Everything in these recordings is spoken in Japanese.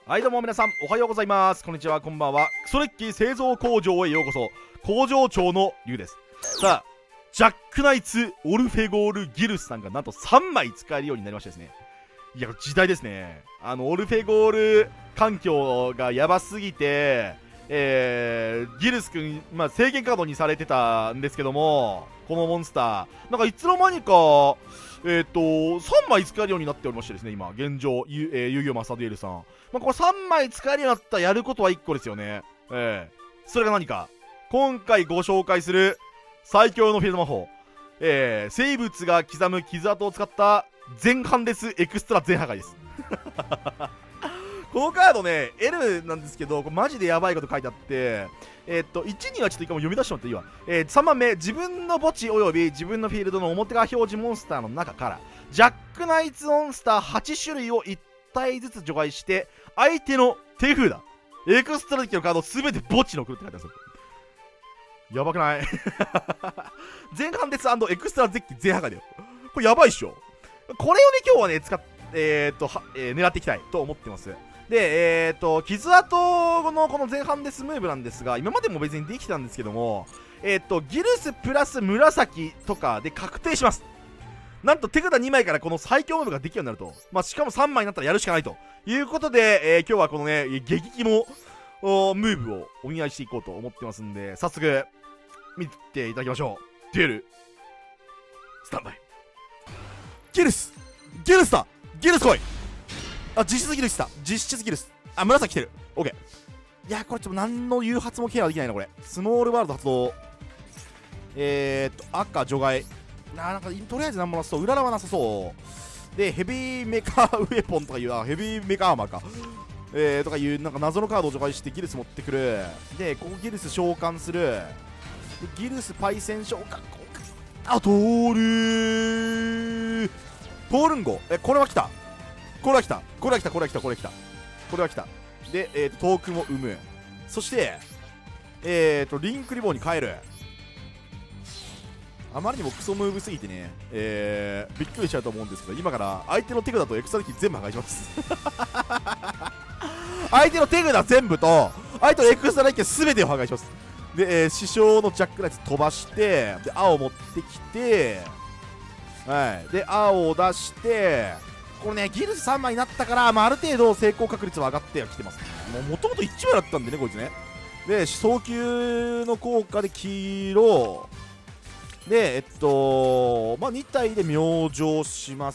はいどうも皆さんおはようございます。こんにちは、こんばんは。クソレッキー製造工場へようこそ。工場長のリュウです。さあ、ジャックナイツオルフェゴールギルスさんがなんと3枚使えるようになりましてですね。いや、時代ですね。オルフェゴール環境がやばすぎて、ギルス君、制限カードにされてたんですけども、このモンスター、なんかいつの間にか、3枚使えるようになっておりましてですね、今、現状、遊戯王マスターデュエルさん。これ3枚使えるようになったらやることは1個ですよね。それが何か。今回ご紹介する最強のフィールド魔法。生物が刻む傷跡を使った全ハンデスエクストラ全破壊です。このカードね、L なんですけど、これマジでやばいこと書いてあって、1にはちょっと一回も読み出してもらっていいわ。3番目、自分の墓地および自分のフィールドの表側表示モンスターの中から、ジャックナイツモンスター8種類を1体ずつ除外して、相手の手札、エクストラデッキのカードを全て墓地に送るって書いてあるんですよ。やばくない全ハンデス&エクストラデッキ全破壊だよ。これやばいっしょ。これをね、今日はね、狙っていきたいと思ってます。で、傷跡のこの前半デスムーブなんですが、今までも別にできたんですけども、ギルスプラス紫とかで確定します。なんと手札2枚からこの最強ムーブができるようになると。しかも3枚になったらやるしかないということで、今日はこのね、激キモムーブをお見合いしていこうと思ってますんで、早速、見ていただきましょう。デュエル、スタンバイ。ギルスだ、ギルス来い。実質ギルスだ。実質ギルス。紫来てる。オッケー。いや、これちょっと何の誘発もケアできないな、これ。スモールワールド発動。赤除外。なんか、とりあえず何もなさそう。裏はなさそう。で、ヘビーメカウェポンとかいう、ヘビーメカアーマーか。とかいう、なんか謎のカードを除外してギルス持ってくる。で、ここギルス召喚する。でギルスパイセン召喚。トールンゴ。これは来た。これは来た。で、トークンを生む。そして、リンクリボンに変える。あまりにもクソムーブすぎてね、びっくりしちゃうと思うんですけど、今から相手の手札とエクストラデッキ全部破壊します。相手の手札全部と、相手のエクストラデッキ全てを破壊します。で、師匠のジャックナイツ飛ばして、で、青を持ってきて、はい。で、青を出して、これね、ギルス3枚になったから、ある程度成功確率は上がってはきてます。もともと1枚だったんでね、こいつね。で、早急の効果で黄色。で、2体で明星します。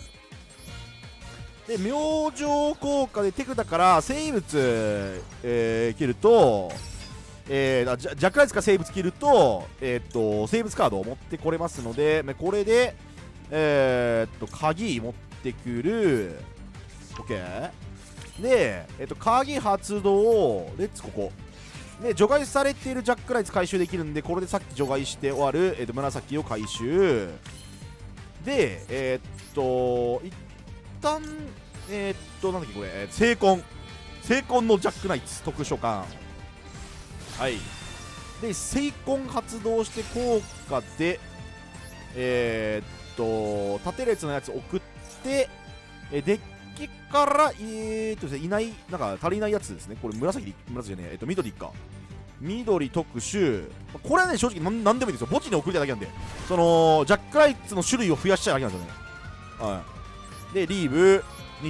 で、明星効果で手札から生物、切ると、ジャックナイツか生物切ると、生物カードを持ってこれますので、これで、鍵持ってくる。 OK で、鍵発動。レッツここで除外されているジャックナイツ回収できるんで、これでさっき除外して終わる、紫を回収で、一旦なんだっけこれ、聖魂のジャックナイツ特殊召喚。はい。で、聖魂発動して効果で、縦列のやつ送って、デッキから、いない、なんか足りないやつですね。これ紫じゃねえ、緑か。緑特殊。これはね、正直なんでもいいんですよ。墓地に送りたいだけなんで。その、ジャックナイツの種類を増やしちゃうだけなんですよね。はい。で、リーブ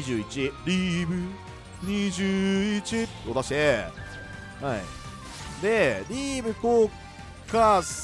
21を出して、はい。で、リーブ効果こ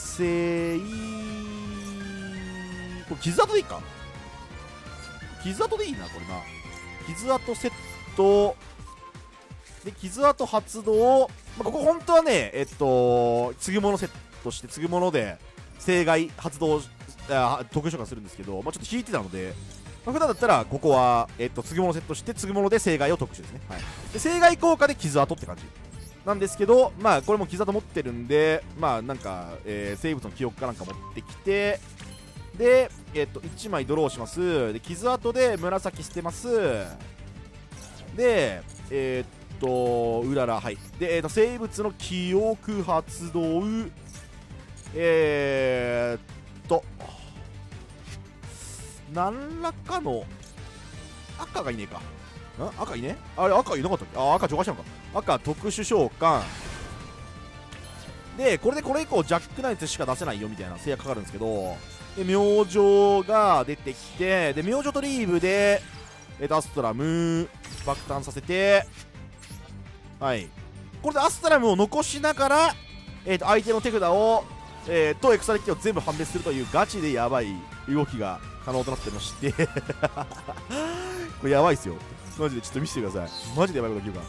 れ傷跡でいいか。傷跡でいいな、これな。傷跡セットで、傷跡発動。ここ本当はね、継ぐものセットして、継ぐもので正外発動特殊召喚するんですけど、ちょっと引いてたので、普段だったらここは、継ぐものセットして、継ぐもので正外を特殊ですね。はい。で、正外効果で傷跡って感じなんですけど、これも傷跡持ってるんで、なんか、生物の記憶かなんか持ってきて、で、1枚ドローします。で、傷跡で紫捨てます。で、うらら、はい。で、生物の記憶発動。何らかの赤がいねえか。 赤いね、あれ赤いなかったっけ。赤除外したのか。赤特殊召喚で、これでこれ以降ジャックナイツしか出せないよみたいな制約かかるんですけど、で明星が出てきて、で明星とリーブでアストラム爆誕させて、はい、これでアストラムを残しながら、相手の手札を、とエクサデッキを全部判別するというガチでやばい動きが可能となってましてこれやばいっすよマジで。ちょっと見せてください。マジでやばいこと起きるから。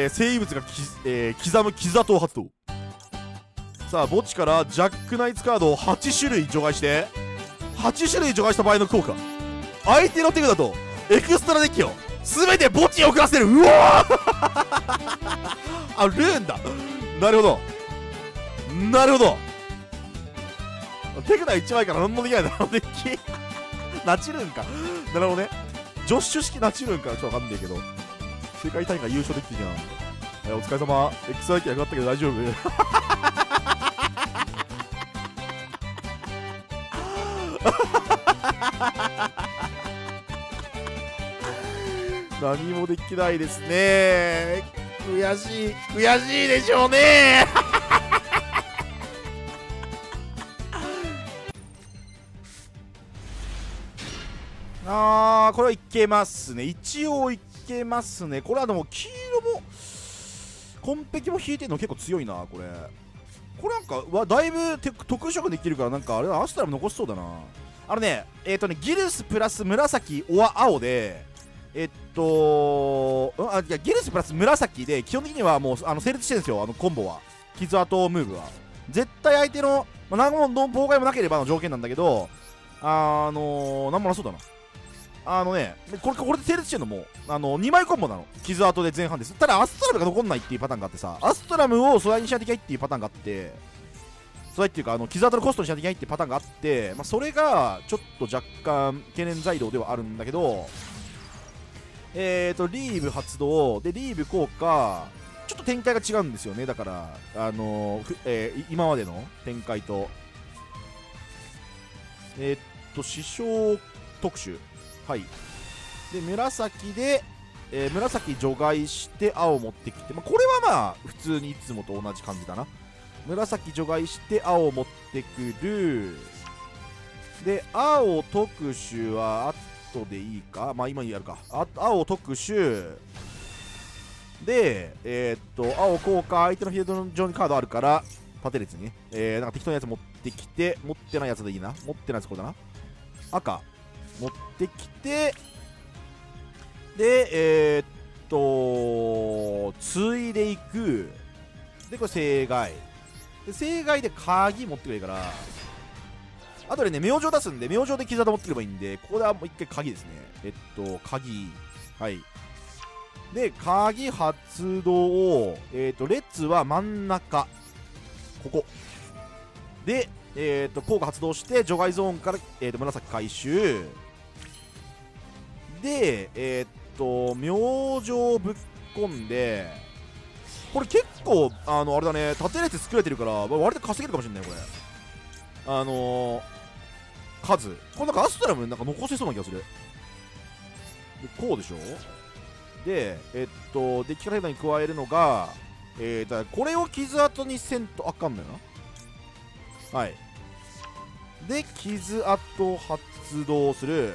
生物が刻む傷跡を発動。さあ墓地からジャックナイツカードを8種類除外して、8種類除外した場合の効果、相手の手札とエクストラデッキを全て墓地へ送らせる。うわあ、ルーンだ。なるほどなるほど。手札1枚から何もできないだろう、デッキナチルーンか。なるほどね。ジョッシュ式ナチルーンかちょっとわかんないけど、世界大会優勝できてるじゃん。お疲れ様。エクストラデッキなくなったけど大丈夫何もできないですね。悔しい悔しいでしょうねこれはいけますね。一応いけますね。これはでも黄色も紺碧も引いてるの結構強いな。これなんかだいぶ特殊色できるから、なんかあれだ、アストラム残しそうだな。ギルスプラス紫オア青でいやギルスプラス紫で基本的にはもう成立してるんですよ。コンボは傷跡ムーブは絶対相手の、何も妨害もなければの条件なんだけど、なんもなそうだな。これで成立してるのも2枚コンボなの。傷跡で前半です。ただアストラムが残んないっていうパターンがあってさ、アストラムを素材にしないといけないっていうパターンがあって、素材っていうか傷跡のコストにしないといけないっていうパターンがあって、それがちょっと若干懸念材料ではあるんだけど、リーブ発動でリーブ効果ちょっと展開が違うんですよね。だから今までの展開と師匠特殊、はい、で紫で、紫除外して青持ってきて、これは普通にいつもと同じ感じだな。紫除外して青持ってくる。で青特殊は後でいいか、今やるか。青特殊で青効果、相手のフィールド上にカードあるから縦列にね、なんか適当なやつ持ってきて、持ってないやつでいいな。持ってないやつこれだな。赤持ってきて、でついでいく。でこれ正解で、正解で鍵持ってくれるから、あとでね明星出すんで、明星で傷跡持ってくればいいんで、ここではもう一回鍵ですね。鍵、はい。で鍵発動、列は真ん中ここで効果発動して除外ゾーンから、紫回収で明星ぶっ込んで、これ結構あれだね、縦列作れてるから割と稼げるかもしれないこれ。数これなんかアストラムなんか残せそうな気がする。でこうでしょ。でデッキからに加えるのがだこれを傷跡にせんとあかんのよな。はい。で傷跡発動する。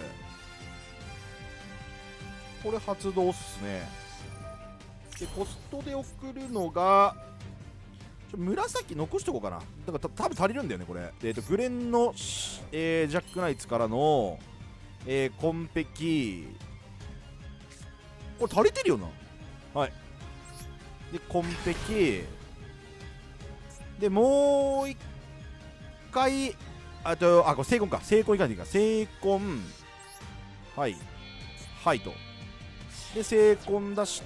これ発動っすね。でコストで送るのが紫残しとこうかな。だから多分足りるんだよねこれ。グレンの、ジャックナイツからの、紺碧、これ足りてるよな。はい。で紺碧でもう一回これ成婚か。成婚いかないといけない。成婚、はいはいと。で成婚出して、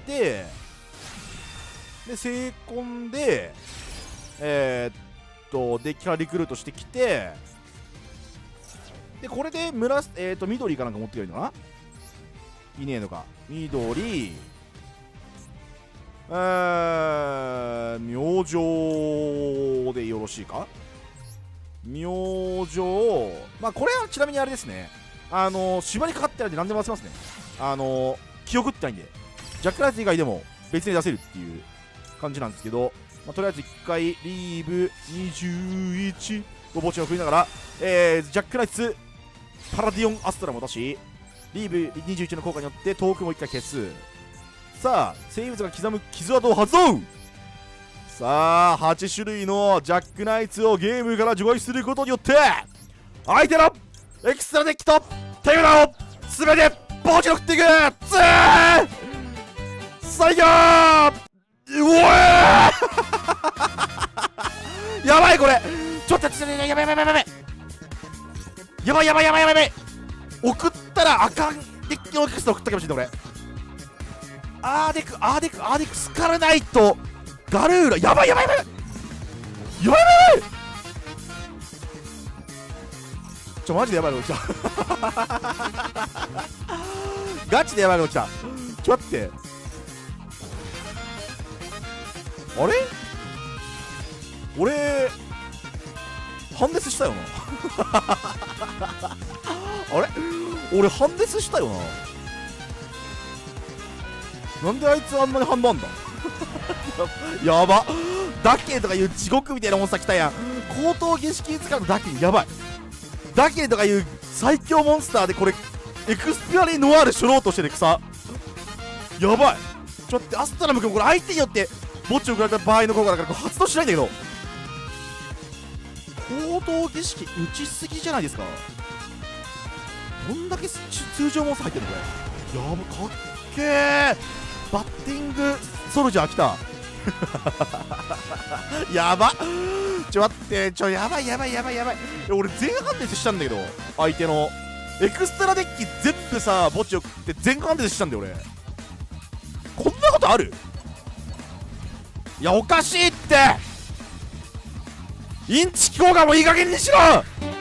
で成婚でデッキからリクルートしてきて、でこれで緑かなんか持ってくれるのかな。いねえのか。緑明星でよろしいか。明星これはちなみにあれですね、縛りかかってあるんで何でも出せますね。記憶ってないんでジャックナイツ以外でも別に出せるっていう感じなんですけど、とりあえず1回リーブ21を墓地を振りながら、ジャックナイツパラディオンアストラも出し、リーブ21の効果によってトークも1回消す。さあ生物が刻む傷跡を発動。さあ8種類のジャックナイツをゲームから除外することによって相手のエクストラデッキと手札を全て墓地に送っていく。最強。うおーやばいこれちょっとやばいやばいやばいやばいやばいやばいやばいやばい送ったらあかんデッキのエクストラ送ったかもしれない俺。アーデクスカルナイトガルーラやばいやばいやばいやばいやばいマジでやばいの起きたガチでやばいの起きた。ちょっと待って、あれ俺ハンデスしたよなあれ俺ハンデスしたよな。なんであいつあんなに反応あんだやばダケとかいう地獄みたいなモンスター来たやん。高等儀式使うのダケやばい。ダケとかいう最強モンスターでこれエクスピアリーノワールしょろうとしてる草やばい。ちょっとアストラム君これ相手によって墓地を送られた場合の効果だからこれ発動しないんだけど、高等儀式打ちすぎじゃないですか。どんだけ通常モンスター入ってんのこれ。やばかっけー。バッティングソルジャー来たやば待ってやばいやばいやばいやばい。俺全ハンデスしたんだけど相手のエクストラデッキ全部さ墓地を食って全ハンデスしたんだよ俺。こんなことある？いやおかしいって。インチキ効果もいい加減にしろ。